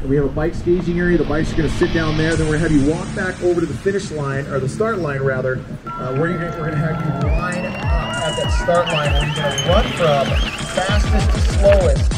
And we have a bike staging area. The bikes are going to sit down there. Then we're going to have you walk back over to the finish line, or the start line rather. We're going to have you line up at that start line where you're going to run from fastest to slowest.